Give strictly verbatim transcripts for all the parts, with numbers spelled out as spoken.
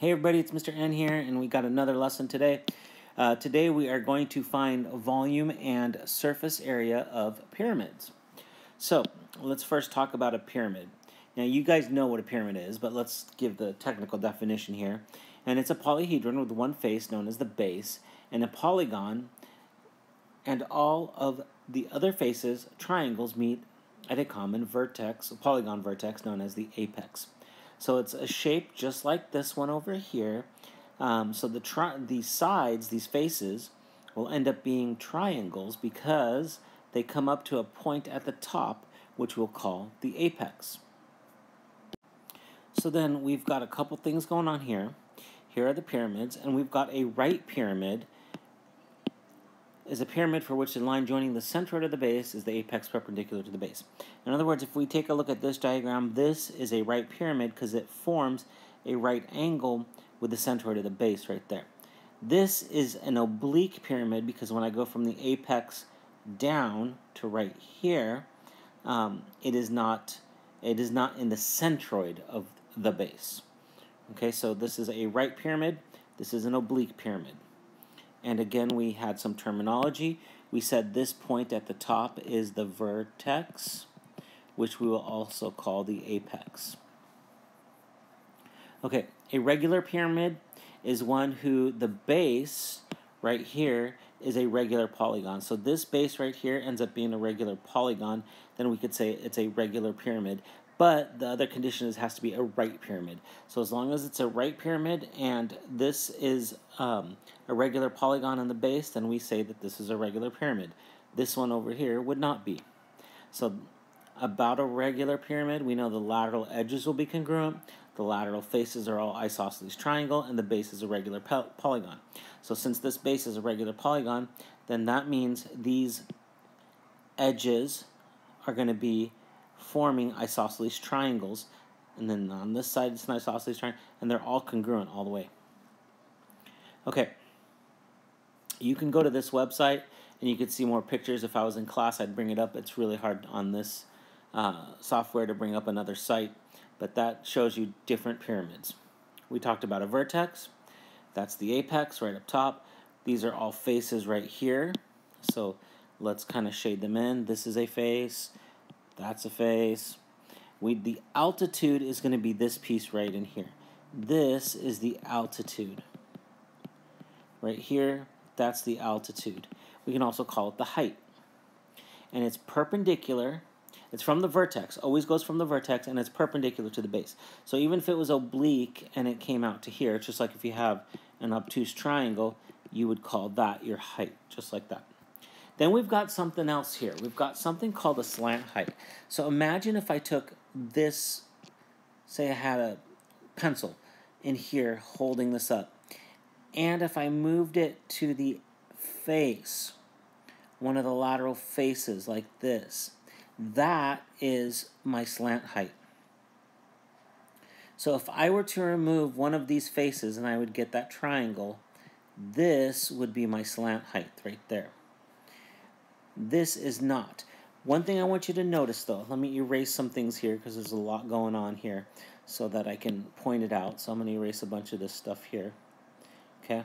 Hey everybody, it's Mister N here, and we got another lesson today. Uh, today we are going to find volume and surface area of pyramids. So let's first talk about a pyramid. Now you guys know what a pyramid is, but let's give the technical definition here. And it's a polyhedron with one face known as the base, and a polygon, and all of the other faces, triangles, meet at a common vertex, a polygon vertex known as the apex. So it's a shape just like this one over here. Um, so the tri these sides, these faces, will end up being triangles because they come up to a point at the top, which we'll call the apex. So then we've got a couple things going on here. Here are the pyramids, and we've got a right pyramid is a pyramid for which the line joining the centroid of the base is the apex perpendicular to the base. In other words, if we take a look at this diagram, this is a right pyramid because it forms a right angle with the centroid of the base right there. This is an oblique pyramid because when I go from the apex down to right here, um, it is not it is not in the centroid of the base. Okay, so this is a right pyramid. This is an oblique pyramid. And again, we had some terminology. We said this point at the top is the vertex, which we will also call the apex. Okay, a regular pyramid is one who the base right here is a regular polygon. So this base right here ends up being a regular polygon. Then we could say it's a regular pyramid. But the other condition is it has to be a right pyramid. So as long as it's a right pyramid and this is um, a regular polygon on the base, then we say that this is a regular pyramid. This one over here would not be. So about a regular pyramid, we know the lateral edges will be congruent, the lateral faces are all isosceles triangle, and the base is a regular polygon. So since this base is a regular polygon, then that means these edges are going to be forming isosceles triangles, and then on this side it's an isosceles triangle, and they're all congruent all the way. Okay, you can go to this website and you could see more pictures. If I was in class, I'd bring it up. It's really hard on this uh, software to bring up another site, but that shows you different pyramids. We talked about a vertex. That's the apex right up top. These are all faces right here, so let's kind of shade them in. This is a face. That's a face. We, the altitude is going to be this piece right in here. This is the altitude. Right here, that's the altitude. We can also call it the height. And it's perpendicular. It's from the vertex. Always goes from the vertex, and it's perpendicular to the base. So even if it was oblique and it came out to here, it's just like if you have an obtuse triangle, you would call that your height, just like that. Then we've got something else here. We've got something called a slant height. So imagine if I took this, say I had a pencil in here holding this up, and if I moved it to the face, one of the lateral faces like this, that is my slant height. So if I were to remove one of these faces and I would get that triangle, this would be my slant height right there. This is not. One thing I want you to notice, though, let me erase some things here because there's a lot going on here so that I can point it out. So I'm going to erase a bunch of this stuff here. Okay?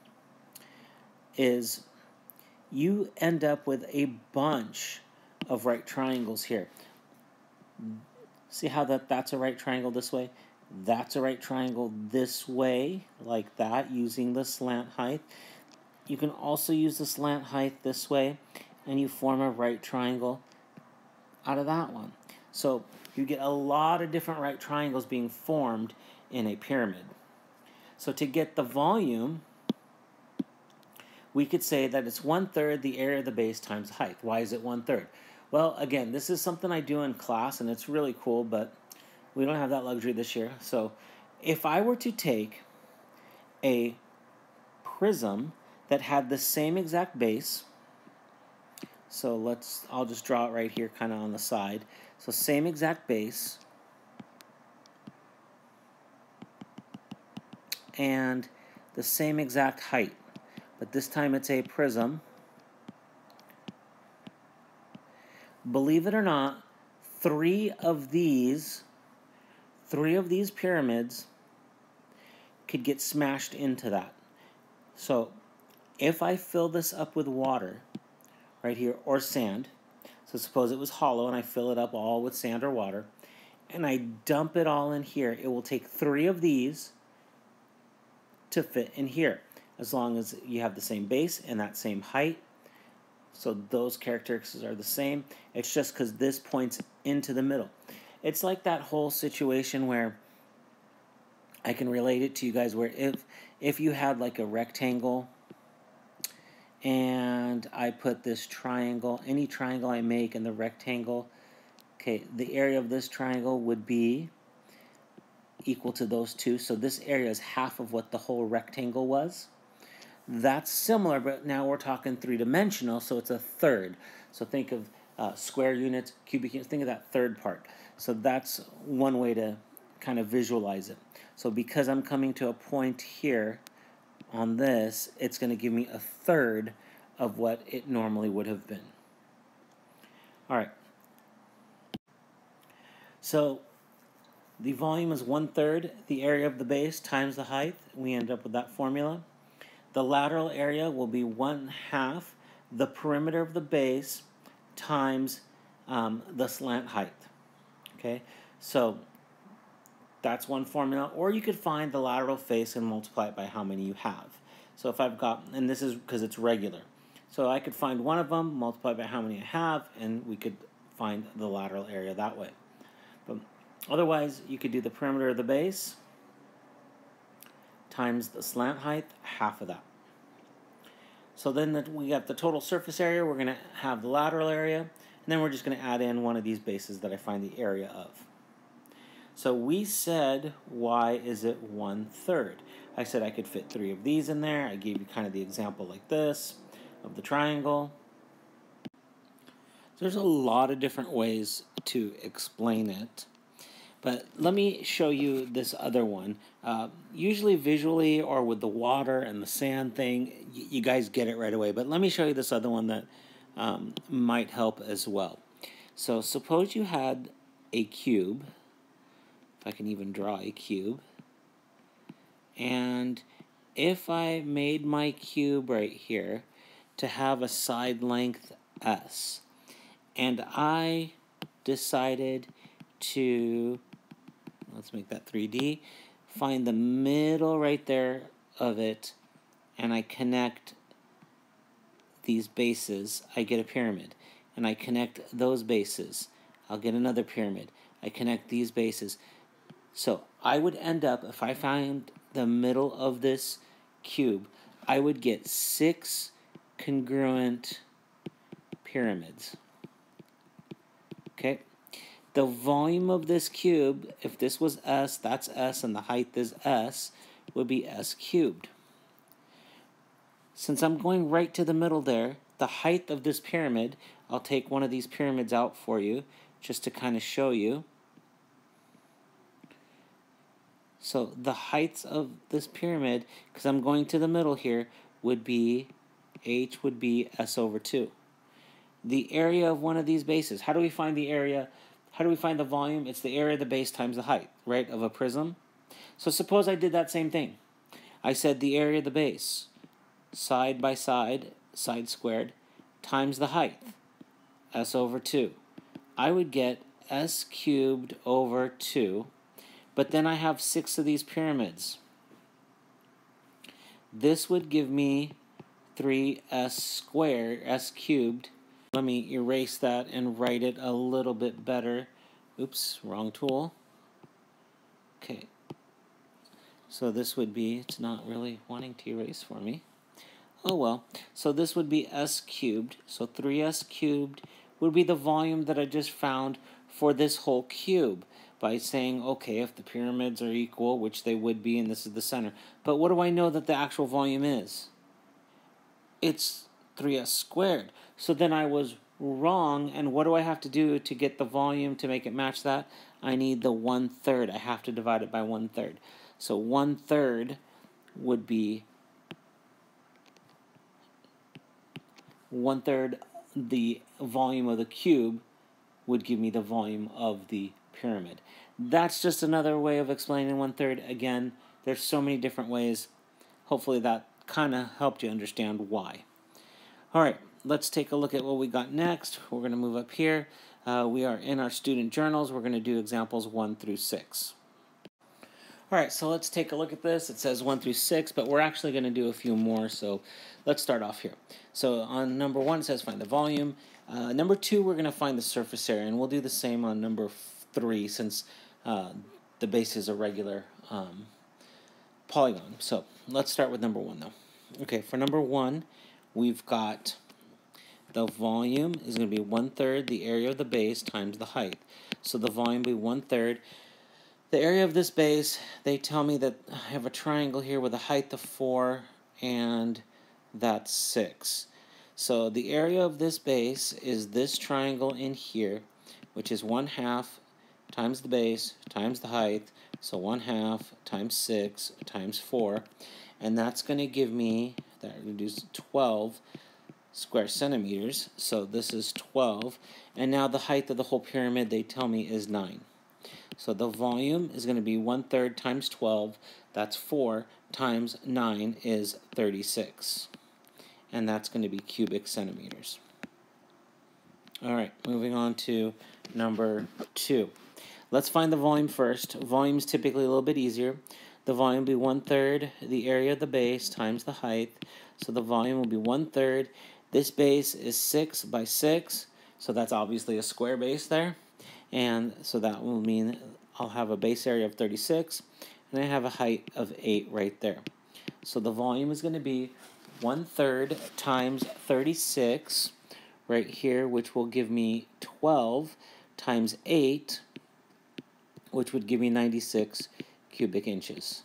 Is you end up with a bunch of right triangles here. See how that, that's a right triangle this way? That's a right triangle this way, like that, using the slant height. You can also use the slant height this way, and you form a right triangle out of that one. So you get a lot of different right triangles being formed in a pyramid. So to get the volume, we could say that it's one-third the area of the base times the height. Why is it one-third? Well, again, this is something I do in class, and it's really cool, but we don't have that luxury this year. So if I were to take a prism that had the same exact base, so let's, I'll just draw it right here kind of on the side. So same exact base. And the same exact height. But this time it's a prism. Believe it or not, three of these, three of these pyramids could get smashed into that. So if I fill this up with water right here, or sand, so suppose it was hollow and I fill it up all with sand or water, and I dump it all in here, it will take three of these to fit in here, as long as you have the same base and that same height. So those characteristics are the same. It's just because this points into the middle. It's like that whole situation where I can relate it to you guys, where if if you had like a rectangle and I put this triangle, any triangle I make in the rectangle, okay, the area of this triangle would be equal to those two. So this area is half of what the whole rectangle was. That's similar, but now we're talking three-dimensional, so it's a third. So think of uh, square units, cubic units, think of that third part. So that's one way to kind of visualize it. So because I'm coming to a point here on this, it's going to give me a third of what it normally would have been. All right. So the volume is one-third the area of the base times the height. We end up with that formula. The lateral area will be one half the perimeter of the base times um, the slant height. Okay, so that's one formula. Or you could find the lateral face and multiply it by how many you have. So if I've got, and this is because it's regular, so I could find one of them, multiply by how many I have, and we could find the lateral area that way. But otherwise, you could do the perimeter of the base times the slant height, half of that. So then the, we got the total surface area, we're going to have the lateral area, and then we're just going to add in one of these bases that I find the area of. So we said, why is it one-third? I said I could fit three of these in there. I gave you kind of the example like this of the triangle. There's a lot of different ways to explain it. But let me show you this other one. Uh, usually visually or with the water and the sand thing, you guys get it right away. But let me show you this other one that um, might help as well. So suppose you had a cube, if I can even draw a cube, and if I made my cube right here to have a side length S, and I decided to, let's make that three D, find the middle right there of it, and I connect these bases, I get a pyramid. And I connect those bases, I'll get another pyramid. I connect these bases. So I would end up, if I find the middle of this cube, I would get six congruent pyramids. Okay? The volume of this cube, if this was S, that's S, and the height is S, would be S cubed. Since I'm going right to the middle there, the height of this pyramid, I'll take one of these pyramids out for you, just to kind of show you. So the heights of this pyramid, because I'm going to the middle here, would be, H would be S over two. The area of one of these bases, how do we find the area? How do we find the volume? It's the area of the base times the height, right, of a prism. So suppose I did that same thing. I said the area of the base, side by side, side squared, times the height, S over two. I would get S cubed over two, but then I have six of these pyramids. This would give me three S squared, S cubed. Let me erase that and write it a little bit better. Oops, wrong tool. Okay. So this would be, it's not really wanting to erase for me. Oh well. So this would be S cubed. So three S cubed would be the volume that I just found for this whole cube by saying, okay, if the pyramids are equal, which they would be, and this is the center. But what do I know that the actual volume is? It's three S squared. So then I was wrong, and what do I have to do to get the volume to make it match that? I need the one-third. I have to divide it by one-third. So one-third would be one-third the volume of the cube would give me the volume of the pyramid. That's just another way of explaining one-third. Again, There's so many different ways. Hopefully that kind of helped you understand why. All right, let's take a look at what we got next. We're going to move up here. Uh, we are in our student journals. We're going to do examples one through six. All right, so let's take a look at this. It says one through six, but we're actually going to do a few more, so let's start off here. So on number one, it says find the volume. Uh, number two, we're going to find the surface area, and we'll do the same on number three since uh, the base is a regular um, polygon. So let's start with number one, though. Okay, for number one, we've got the volume is going to be one-third the area of the base times the height. So the volume will be one-third. The area of this base, they tell me that I have a triangle here with a height of four, and that's six. So the area of this base is this triangle in here, which is one half times the base times the height. So one half times six times four, and that's going to give me, that reduces twelve square centimeters. So this is twelve, and now the height of the whole pyramid, they tell me, is nine. So the volume is going to be one-third times twelve, that's four, times nine is thirty-six. And that's going to be cubic centimeters. All right, moving on to number two. Let's find the volume first. Volume is typically a little bit easier. The volume will be one-third the area of the base times the height. So the volume will be one-third. This base is six by six, so that's obviously a square base there. And so that will mean I'll have a base area of thirty-six, and I have a height of eight right there. So the volume is going to be one-third times thirty-six right here, which will give me twelve times eight, which would give me ninety-six cubic inches.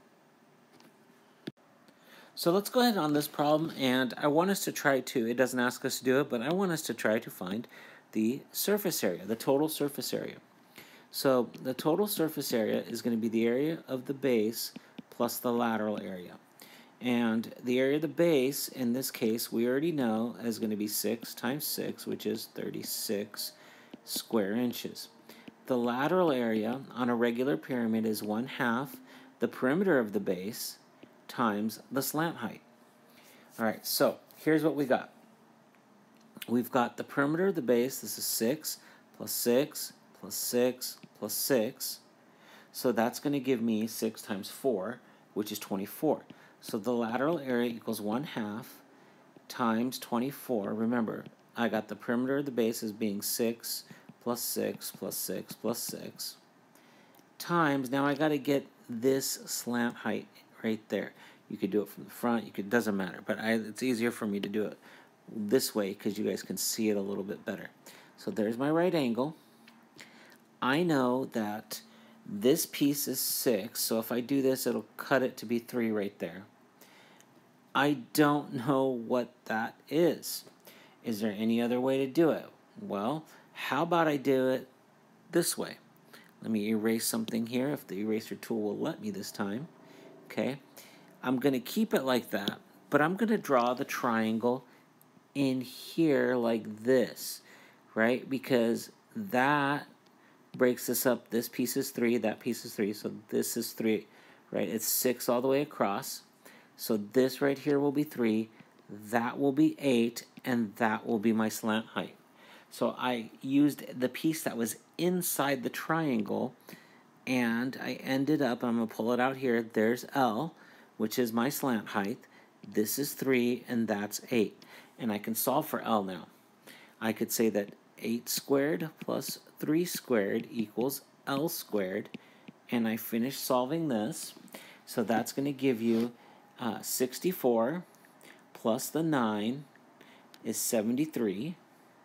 So let's go ahead on this problem, and I want us to try to, it doesn't ask us to do it, but I want us to try to find the surface area, the total surface area. So the total surface area is going to be the area of the base plus the lateral area. And the area of the base, in this case, we already know is going to be six times six, which is thirty-six square inches. The lateral area on a regular pyramid is one half the perimeter of the base times the slant height. All right, so here's what we got. We've got the perimeter of the base. This is six plus six plus six plus six. So that's going to give me six times four, which is twenty-four. So the lateral area equals one half times twenty-four. Remember, I got the perimeter of the base as being six plus six plus six plus six times, now I got to get this slant height right there. You could do it from the front. You could, doesn't matter, but I, it's easier for me to do it this way because you guys can see it a little bit better. So there's my right angle. I know that this piece is six, so if I do this, it'll cut it to be three right there. I don't know what that is. Is there any other way to do it? Well, how about I do it this way? Let me erase something here, if the eraser tool will let me this time. Okay, I'm going to keep it like that, but I'm going to draw the triangle in here like this, right? Because that breaks this up. This piece is three, that piece is three, so this is three, right? It's six all the way across. So this right here will be three, that will be eight, and that will be my slant height. So I used the piece that was inside the triangle, and I ended up, I'm going to pull it out here, there's L, which is my slant height. This is three, and that's eight. And I can solve for L now. I could say that eight squared plus three squared equals L squared, and I finished solving this. So that's going to give you uh, sixty-four plus the nine is seventy-three.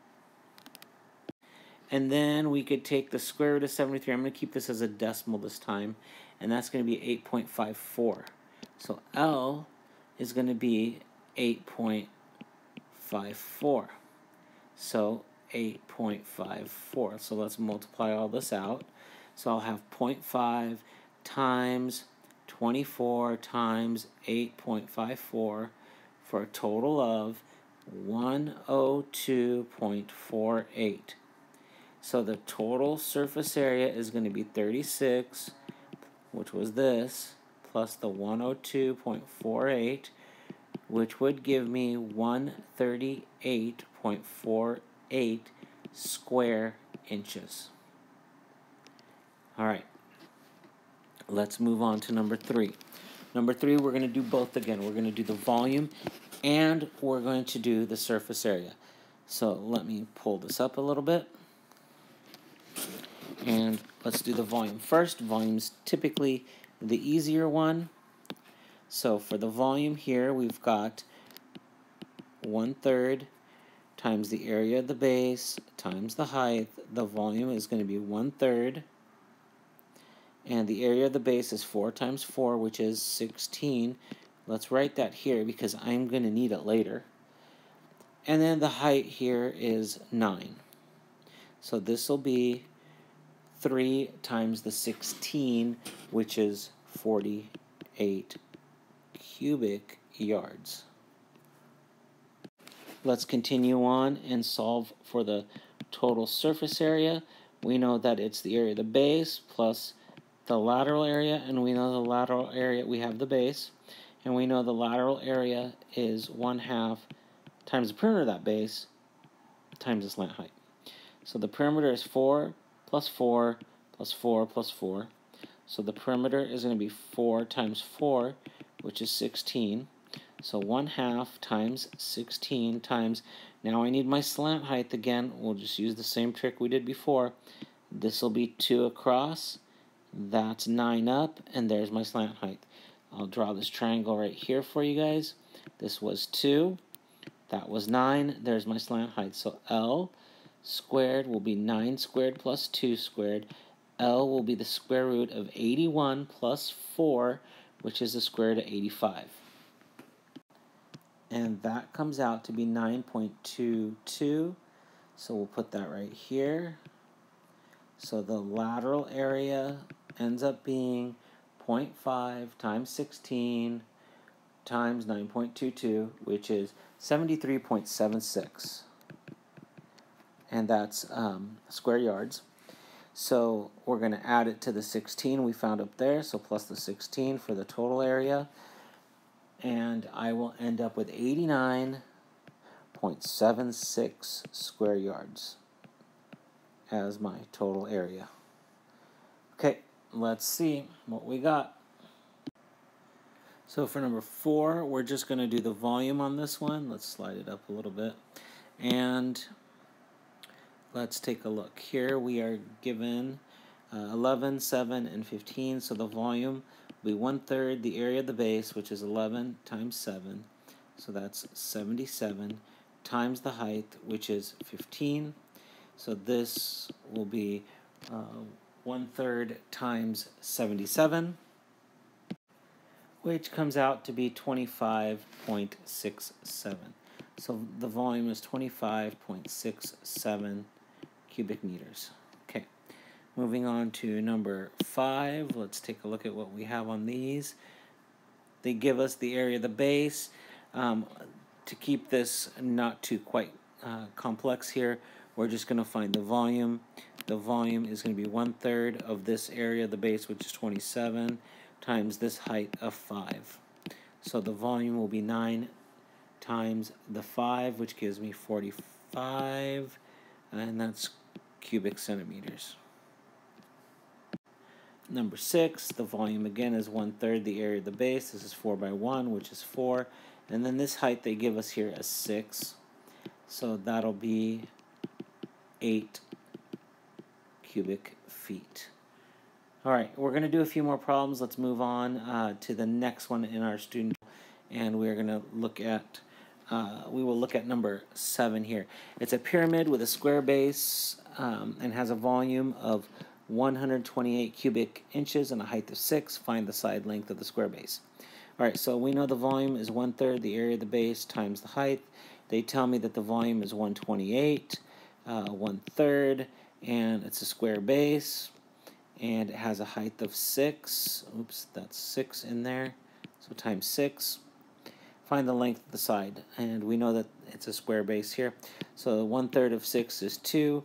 And then we could take the square root of seventy-three. I'm going to keep this as a decimal this time, and that's going to be eight point five four. So L is going to be eight point five four. So eight point five four. So let's multiply all this out. So I'll have zero point five times twenty-four times eight point five four for a total of one hundred two point four eight. So the total surface area is going to be thirty-six, which was this, plus the one hundred two point four eight, which would give me one hundred thirty-eight point four eight square inches. All right, let's move on to number three. Number three, we're going to do both again. We're going to do the volume and we're going to do the surface area. So let me pull this up a little bit. And let's do the volume first. Volume's typically the easier one. So for the volume here, we've got one third times the area of the base times the height. The volume is going to be one third. And the area of the base is four times four, which is sixteen. Let's write that here because I'm going to need it later. And then the height here is nine. So this will be three times the sixteen, which is forty-eight cubic yards. Let's continue on and solve for the total surface area. We know that it's the area of the base plus the lateral area, and we know the lateral area, we have the base, and we know the lateral area is one half times the perimeter of that base times the slant height. So the perimeter is four plus four plus four plus four. So the perimeter is going to be four times four, which is sixteen. So one half times sixteen times, now I need my slant height again. We'll just use the same trick we did before. This will be two across. That's nine up, and there's my slant height. I'll draw this triangle right here for you guys. This was two. That was nine. There's my slant height. So L squared will be nine squared plus two squared. L will be the square root of eighty-one plus four, which is the square root of eighty-five. And that comes out to be nine point two two. So we'll put that right here. So the lateral area ends up being zero point five times sixteen times nine point two two, which is seventy-three point seven six. And that's um, square yards. So we're going to add it to the sixteen we found up there, so plus the sixteen for the total area. And I will end up with eighty-nine point seven six square yards as my total area. Okay, let's see what we got. So for number four, we're just going to do the volume on this one. Let's slide it up a little bit. And let's take a look. Here we are given uh, eleven, seven, and fifteen. So the volume will be one third the area of the base, which is eleven times seven. So that's seventy-seven times the height, which is fifteen. So this will be uh, one third times seventy-seven, which comes out to be twenty-five point six seven. So the volume is twenty-five point six seven cubic meters. Okay, moving on to number five. Let's take a look at what we have on these. They give us the area of the base. Um, to keep this not too quite uh, complex here, we're just going to find the volume. The volume is going to be one third of this area of the base, which is twenty-seven, times this height of five. So the volume will be nine times the five, which gives me forty-five, and that's cubic centimeters. Number six, the volume again is one third the area of the base. This is four by one, which is four. And then this height they give us here as six. So that'll be eight cubic feet. All right, we're going to do a few more problems. Let's move on uh, to the next one in our student, and we're going to look at, uh, we will look at number seven here. It's a pyramid with a square base um, and has a volume of one hundred twenty-eight cubic inches and a height of six. Find the side length of the square base. All right, so we know the volume is one third the area of the base times the height. They tell me that the volume is one hundred twenty-eight, uh, one third, and it's a square base. And it has a height of six. Oops, that's six in there. So times six. Find the length of the side. And we know that it's a square base here. So one third of six is two.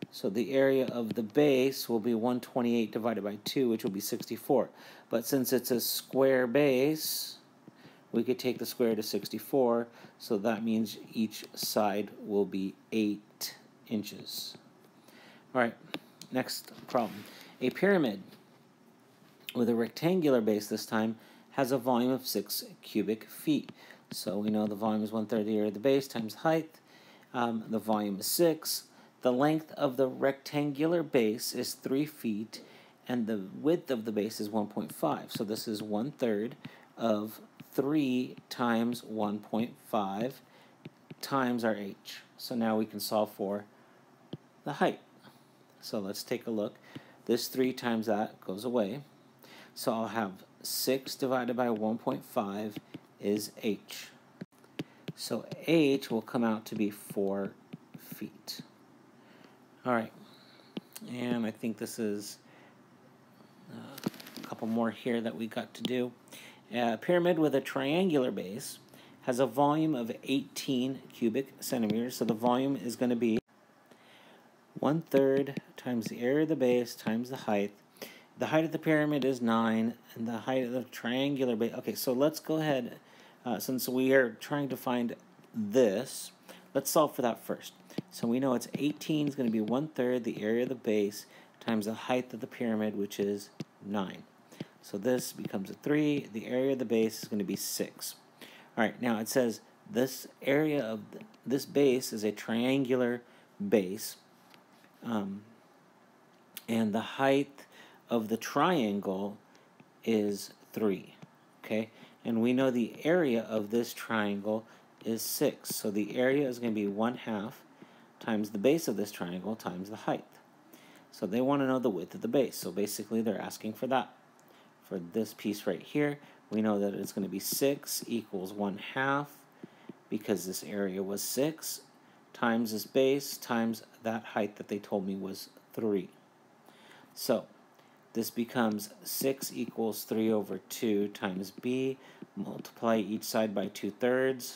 So the area of the base will be one hundred twenty-eight divided by two, which will be sixty-four. But since it's a square base, we could take the square root of sixty-four, so that means each side will be eight inches. All right, next problem. A pyramid with a rectangular base this time has a volume of six cubic feet. So we know the volume is one-third the area of the base times height. Um, the volume is six. The length of the rectangular base is three feet, and the width of the base is one point five. So this is one-third of three times one point five times our h. So now we can solve for the height. So let's take a look. This three times that goes away. So I'll have six divided by one point five is h. So h will come out to be four feet. All right. And I think this is uh, a couple more here that we got to do. A pyramid with a triangular base has a volume of eighteen cubic centimeters. So the volume is going to be one-third times the area of the base times the height. The height of the pyramid is nine, and the height of the triangular base... Okay, so let's go ahead, uh, since we are trying to find this, let's solve for that first. So we know it's eighteen is going to be one-third the area of the base times the height of the pyramid, which is nine. So this becomes a three. The area of the base is going to be six. All right, now it says this area of the, this base is a triangular base, um, and the height of the triangle is three, okay? And we know the area of this triangle is six. So the area is going to be one half times the base of this triangle times the height. So they want to know the width of the base. So basically they're asking for that. For this piece right here, we know that it's going to be six equals one half, because this area was six, times this base times that height that they told me was three. So this becomes six equals three over two times b. Multiply each side by two thirds.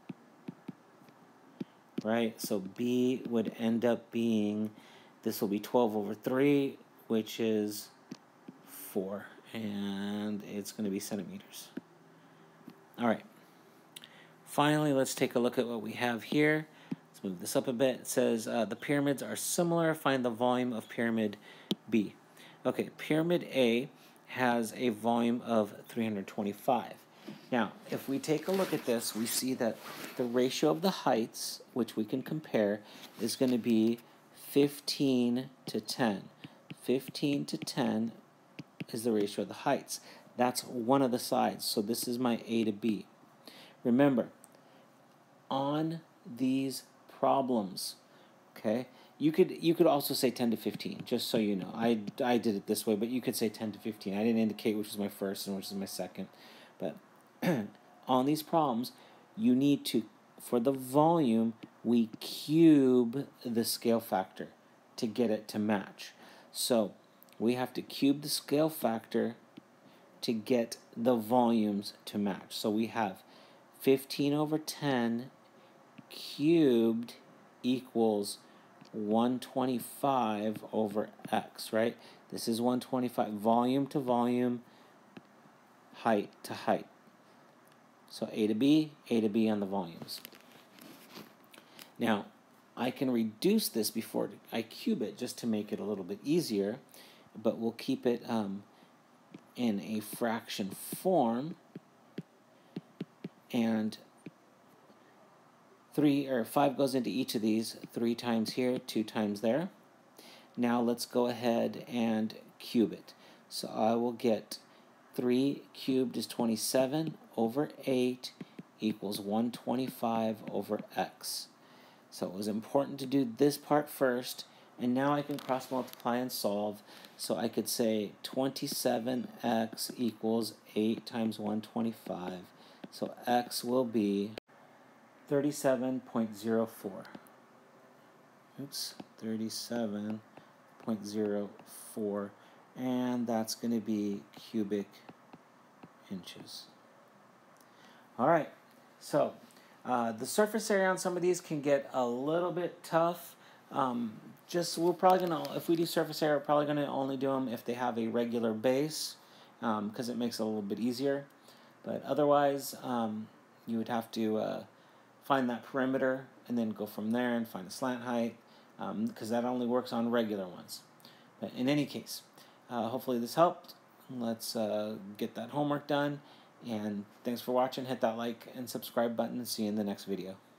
Right? So b would end up being, this will be twelve over three, which is four. And it's going to be centimeters. All right. Finally, let's take a look at what we have here. Let's move this up a bit. It says uh, the pyramids are similar. Find the volume of pyramid B. Okay, pyramid A has a volume of three hundred twenty-five. Now, if we take a look at this, we see that the ratio of the heights, which we can compare, is going to be fifteen to ten. fifteen to ten is the ratio of the heights. That's one of the sides. So this is my A to B. Remember, on these problems, okay, you could you could also say ten to fifteen, just so you know. I, I did it this way, but you could say ten to fifteen. I didn't indicate which is my first and which is my second. But on these problems, you need to, for the volume, we cube the scale factor to get it to match. So we have to cube the scale factor to get the volumes to match. So we have fifteen over ten cubed equals one hundred twenty-five over x, right? This is one hundred twenty-five, volume to volume, height to height. So A to B, A to B on the volumes. Now, I can reduce this before I cube it just to make it a little bit easier, but we'll keep it um, in a fraction form. And three or five goes into each of these, three times here, two times there. Now let's go ahead and cube it. So I will get three cubed is twenty-seven over eight equals one hundred twenty-five over x. So it was important to do this part first, and now I can cross multiply and solve. So I could say twenty-seven x equals eight times one hundred twenty-five. So x will be thirty-seven point zero four. Oops, thirty-seven point zero four. And that's going to be cubic inches. All right, so uh, the surface area on some of these can get a little bit tough. Um, just we're probably gonna if we do surface area, we're probably gonna only do them if they have a regular base, because um, it makes it a little bit easier. But otherwise, um, you would have to uh, find that perimeter and then go from there and find a slant height, because um, that only works on regular ones. But in any case, uh, hopefully this helped. Let's uh, get that homework done. And thanks for watching. Hit that like and subscribe button and see you in the next video.